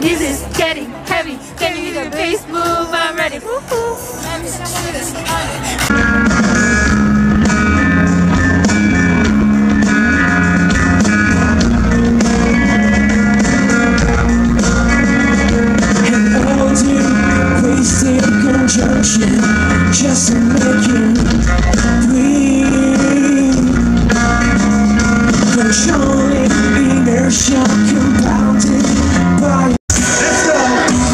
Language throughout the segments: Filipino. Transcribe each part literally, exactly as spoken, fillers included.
This is getting heavy. Give me the bass move. I'm ready. Woo-hoo. Just to make you breathe, controlling inertia, compounded by. Let's go.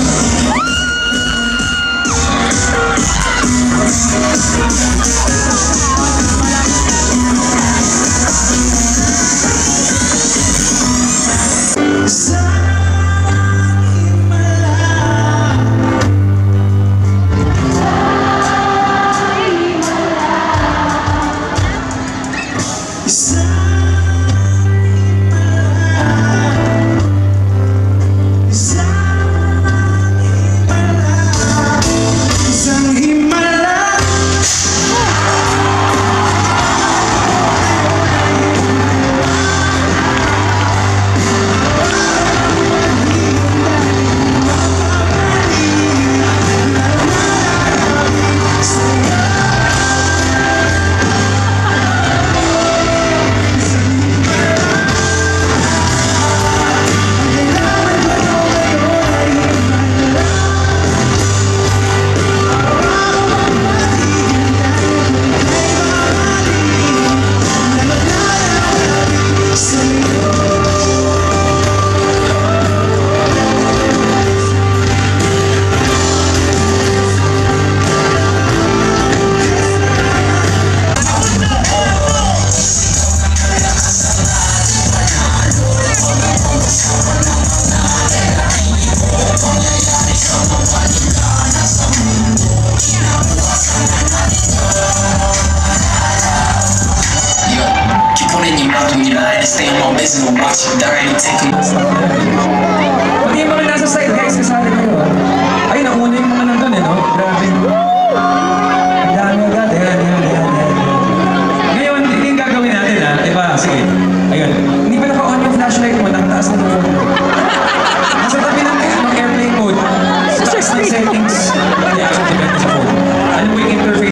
Stay on my business and watch you die and take them. Pati yung mga nasa side guys, kasali kayo ah. Ay, nauna yung mga nandun eh, no? Grabe. Ang dami agad. Ayan, ayan, ayan, ayan. Ngayon, hindi yung gagawin natin ah. Diba? Sige. Ayun. Hindi pa naka-on yung flashlight mo. Nakataas na yung phone mo. Nasa tabi ng airplane mode. Sa taas ng settings. Hindi ako depende sa phone. Ano mo yung interface?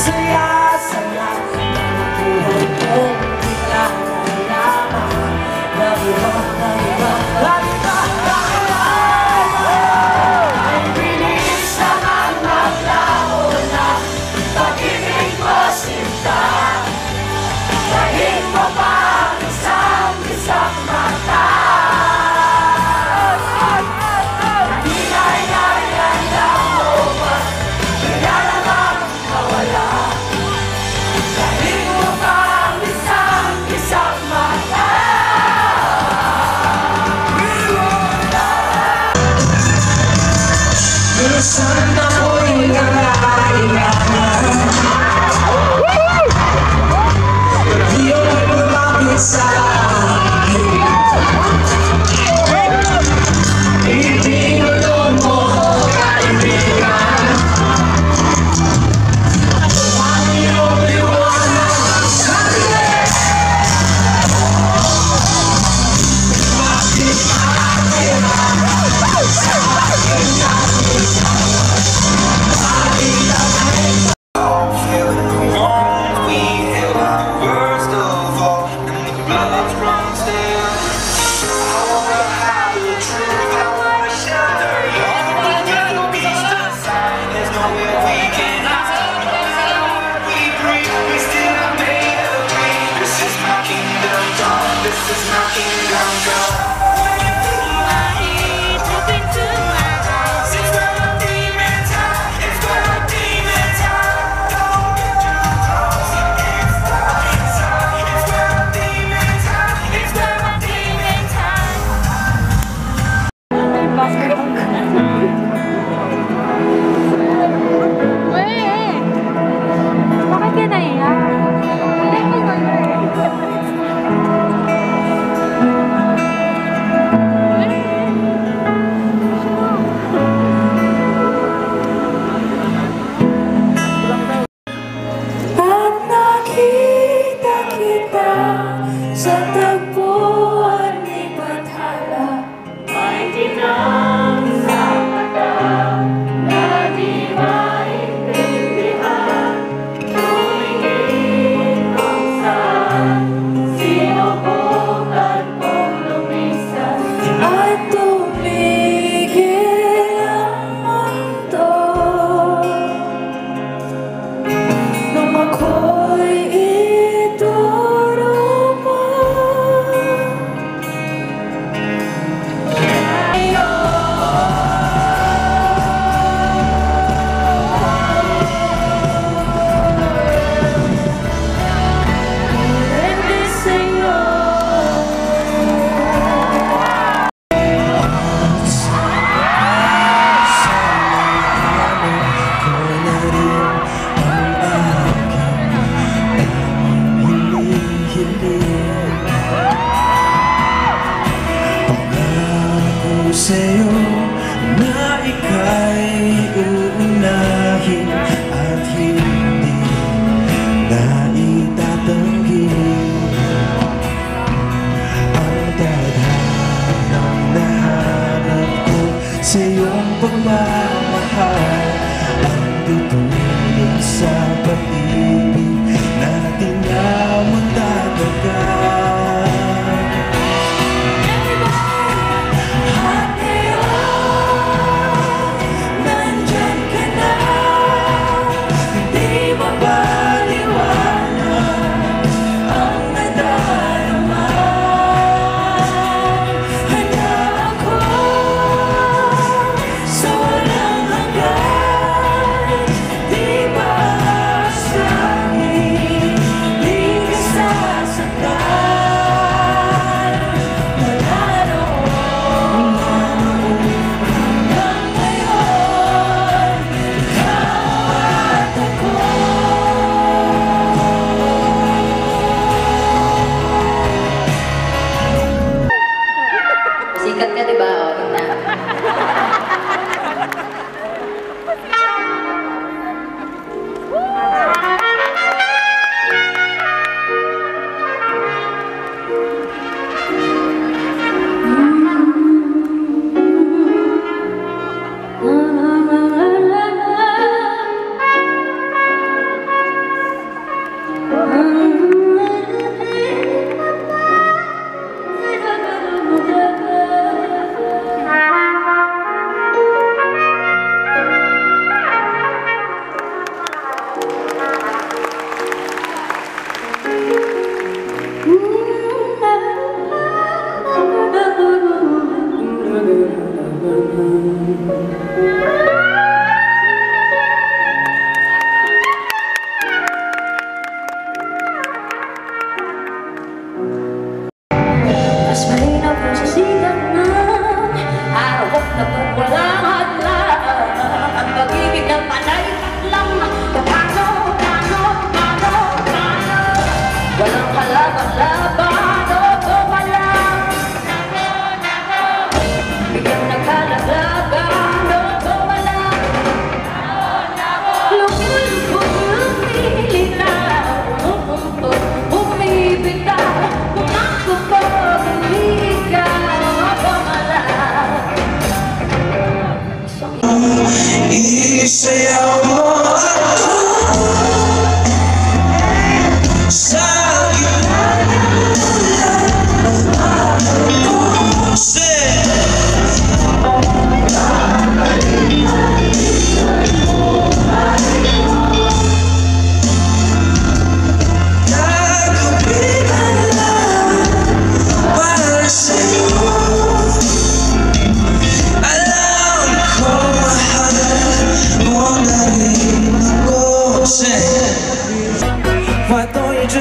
saya-saya ng buhay kong bigla nalaman na iba, na iba, na iba, na iba ay bilis naman maglaho na pag-ibig mo sinta. Kahit mo pa ang isang isang mata.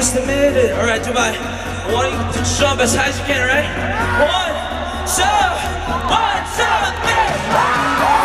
just a minute. All right, Dubai. I want you to jump as high as you can, all right? One, two, one, two, three.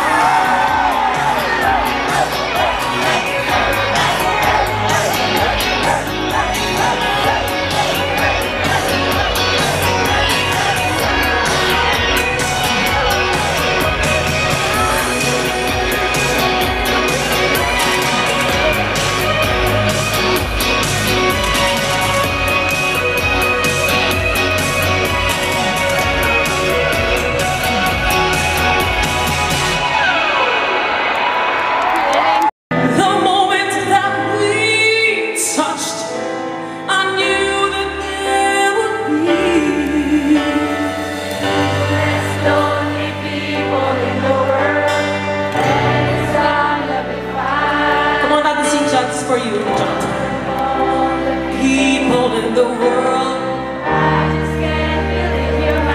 For you, John. People in the world, I just can't believe you're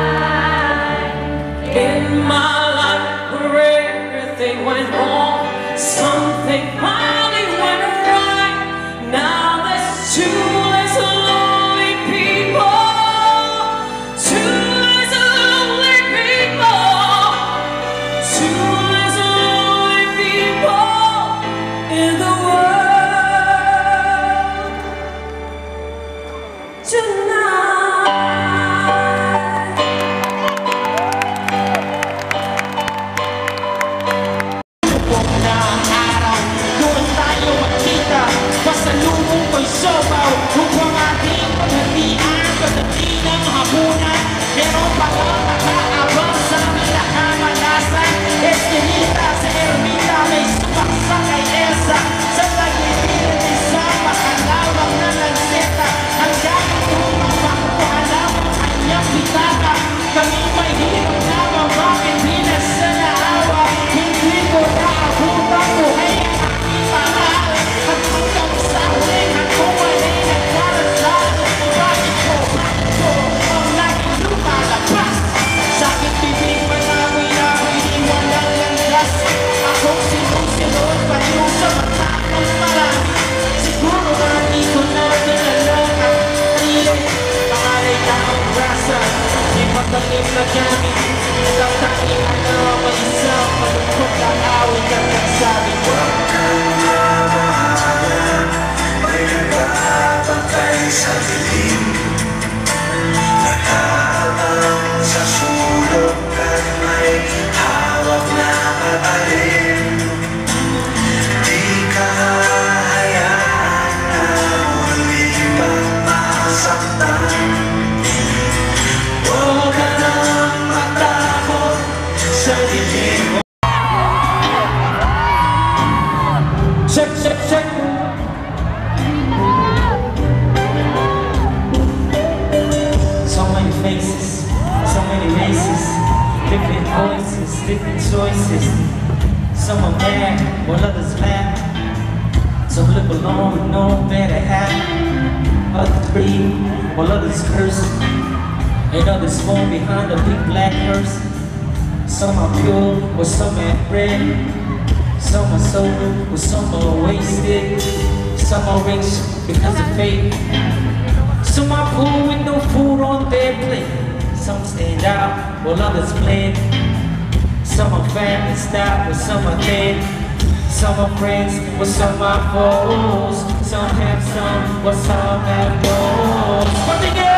mine. in my life where everything went wrong, something finally went right. Now there's two less lonely people, two less lonely people, two less lonely people in the world. Check, check, check. So many faces, so many races, different voices, different choices. Some are mad, while others laugh. Some live alone with no better half. Others breathe, while others curse. And others fall behind a big black hearse. Some are pure, while some are red. Some are sober, while some are wasted. Some are rich because of faith. Some are poor with no food on their plate. Some stand out while others blend. Some are family style, while some are dead. Some are friends, while some are foes. Some have some, while some have those. But they get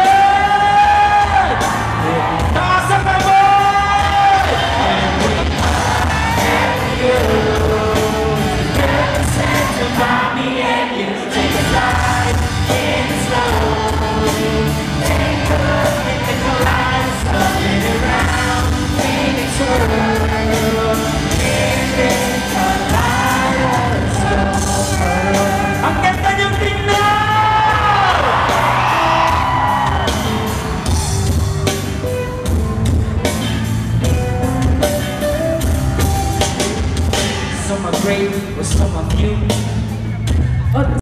great, but some are few. Others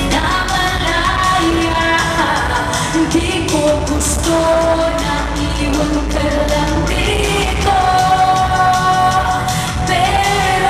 Di ko gusto na iwan. ngayon ka lang dito. Pero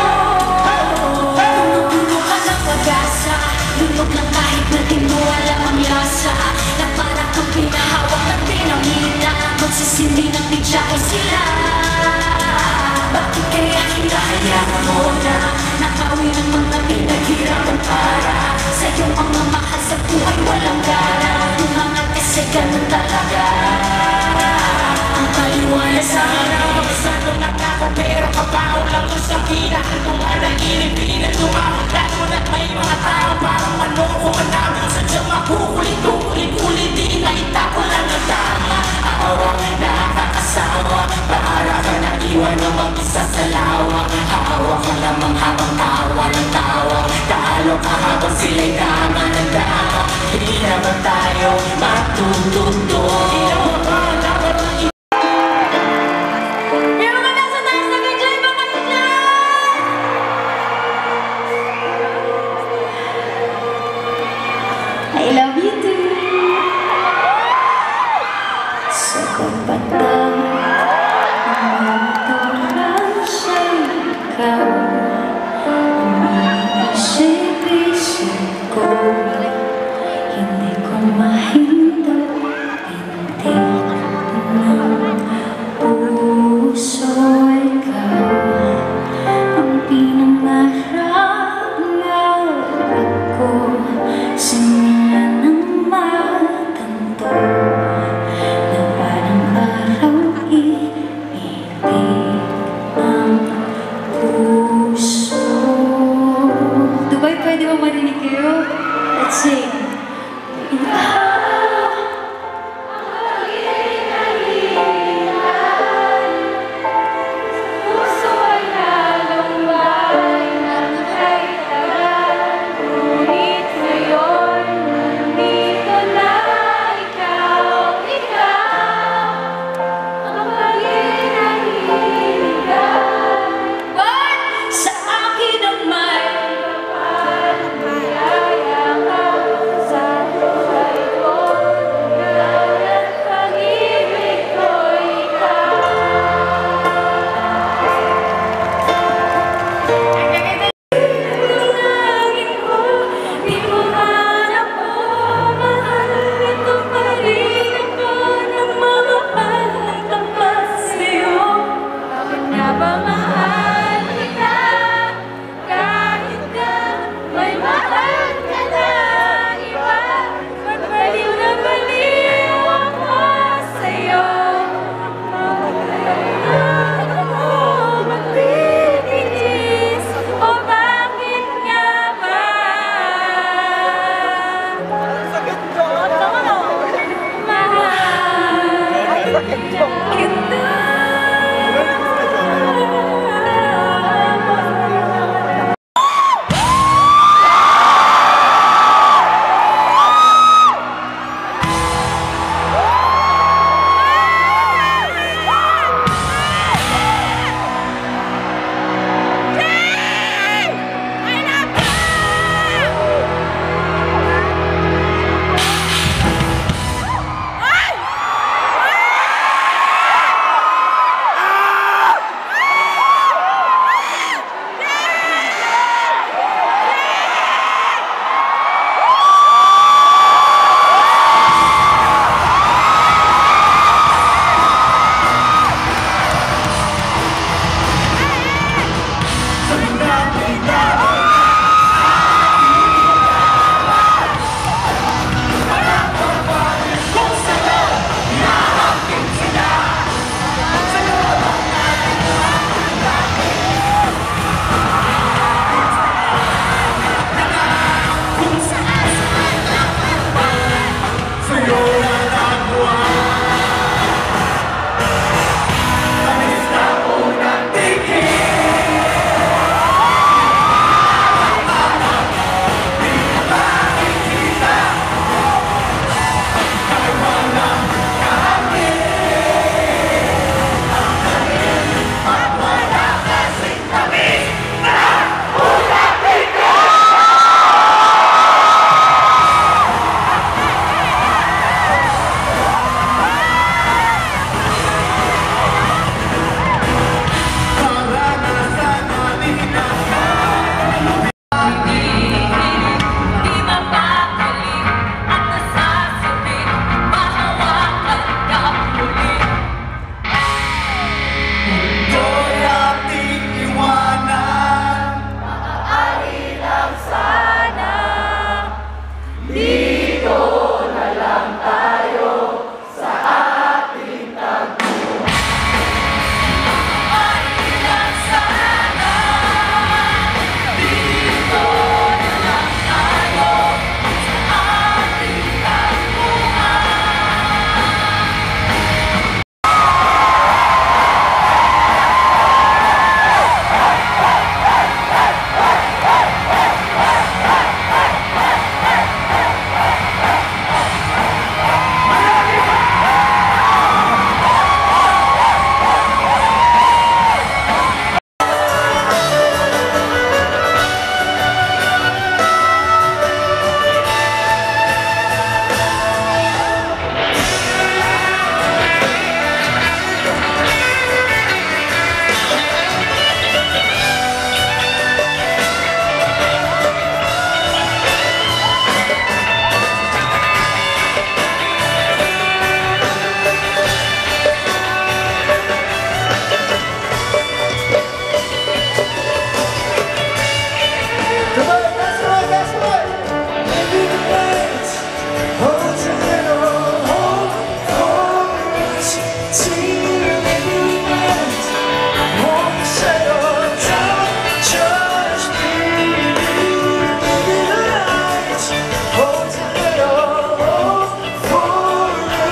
puno-puno ka ng pag-asa, lunog lang kahit na di mo alam ang lasa, na para kang pinahawak at pinamina, magsisindi ng bigyahe sila. Bakit kaya hinahayaan mo na nakawi ng mga pinaghirapan para sa iyong mga mahal sa buhay walang gara? Umangat kasi ganun talaga ang kaliwanag sa araw. Saan nakako pero kabaho lang doon sa hinahan kung anaginip pinagumahon, lalo na't may mga tao parang manoko manamo, sadyang makukulit-ulit-ulit, di na itako lang ang tama. Awa, nakakasawa, para ka naiwan ng mag-isa sa lawa. Hawa ka lamang habang tawa ng tawa, talo ka habang sila'y dama ng dama. Hindi naman tayo matututo. I love you too. Sa pagpatang ang siya'y ikaw, umiisip-isip ko, hindi ko mahinto, hindi ng puso ikaw ang pinangarap ko. Simula ng matanto na parang araw iibig ng puso. Dubai, pwede ba marinig kayo? Let's sing. Sa akin naman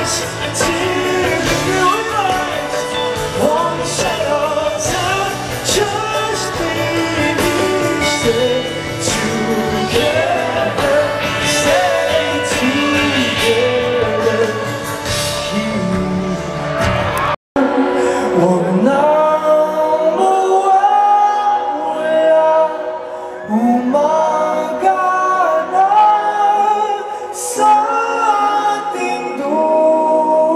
Umaga na sa ating dulo.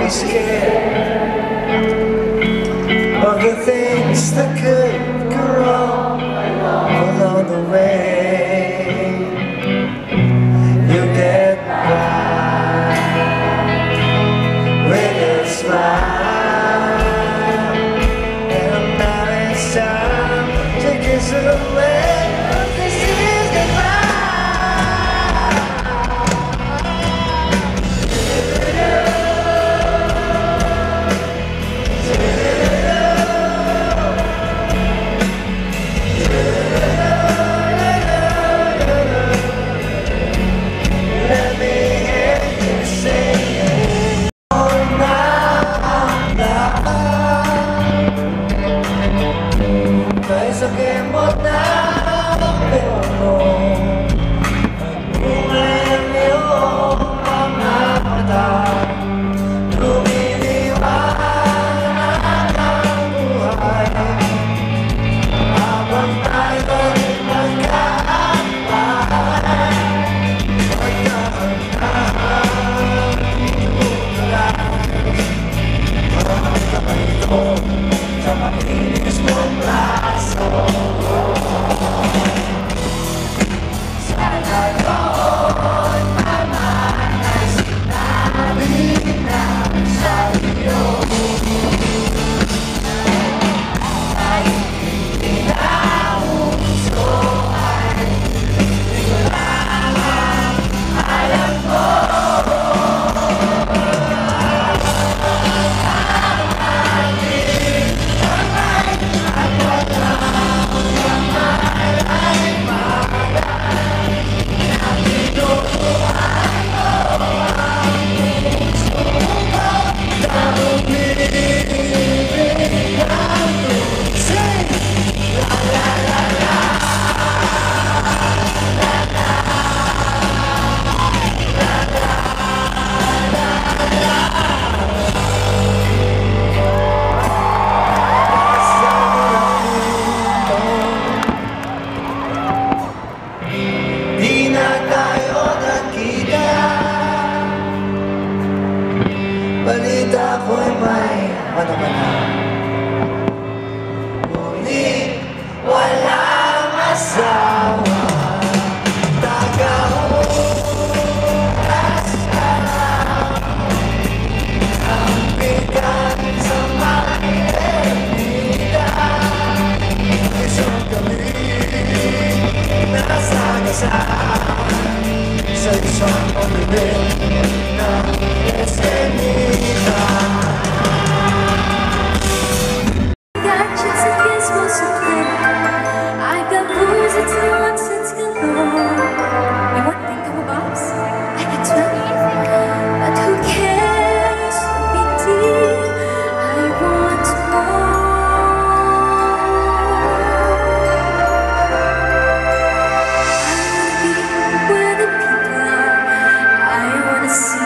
be scared of the things that could go wrong along the way. You get by with a smile, and now it's time to kiss away. This is goodbye. Saquemos nada, pero no. Umemyo pamata, lumiliwanag ang buhay. Habang tayo'y magkaantay, magkaantay, tulad mga ito sa malinis mong braso. Sana noon naman ay sinabi na sa'yo ay hindi na uso, ay hindi ko lamang alam ko. Di na tayo nagkita, balita ko'y may manamana. Ngunit walang asawa, tagahulas ka lang, ang bigat sa may ermita. Isang gabi nasagasaan sa isang pagbibil na eskenita. Got chicks and gizmos to play. I got booze, it's nonsense galore. You want to think I'm a boss? I can tell you, but who cares? No big deal. I want more. I wanna be where the people are. I wanna see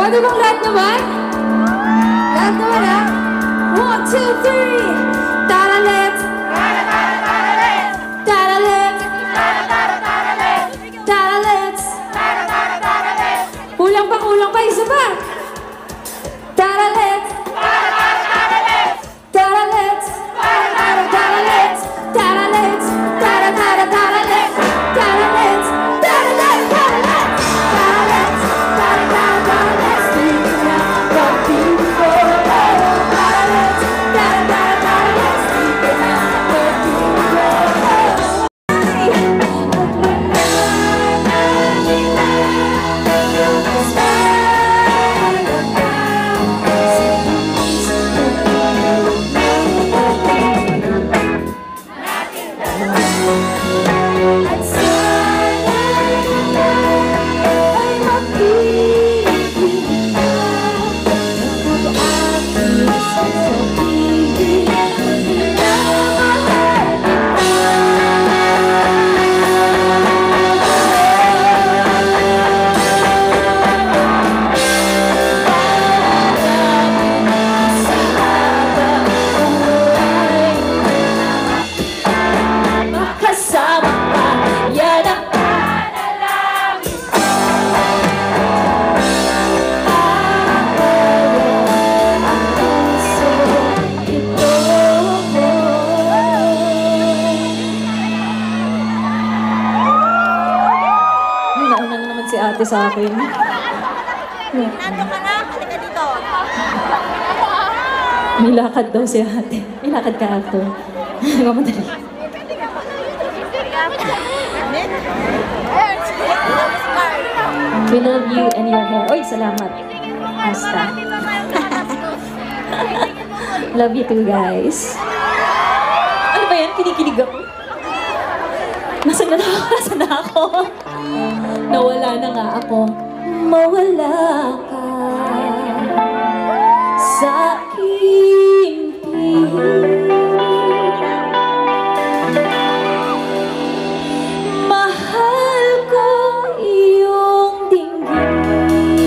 Pwede bang lahat naman? Lahat naman ha? One, two, three! Taralet! Taralet! Taralet! Taralet! Kulang pa, kulang pa, isa pa! Taralet! Taralet! Taralet! Taralet! Taralet! Taralet! Taralet! Taralet! Si ate sa akin. Nandun ka na, halika dito. May lakad daw si ate. May lakad ka ate. Mamadali. We love you and your hair. Oy, salamat. Asta. Love you too, guys. Ano ba yan? Kinikilig ako. Nasaan na ako? Nasaan na ako? Nawala na nga ako. Mawala ka sa aking piling. Mahal ko iyong dinggin.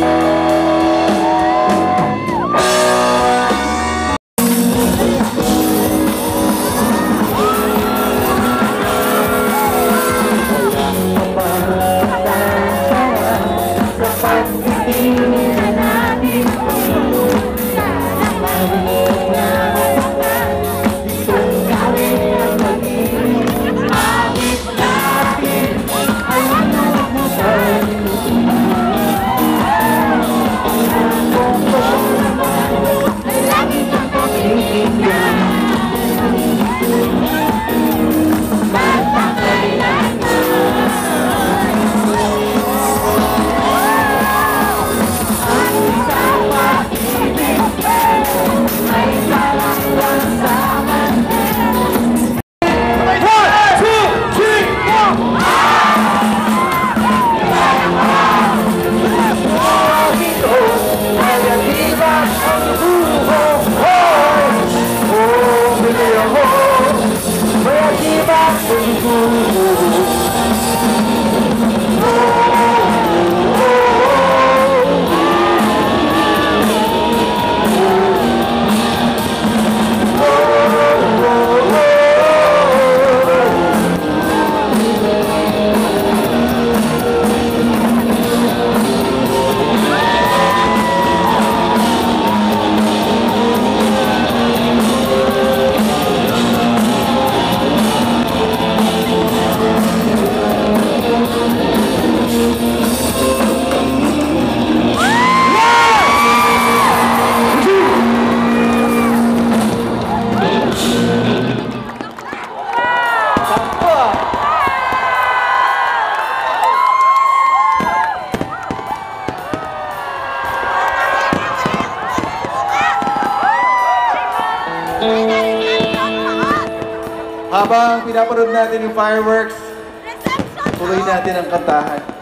Habang pinapanood natin yung fireworks, tuloy natin ang kantahan.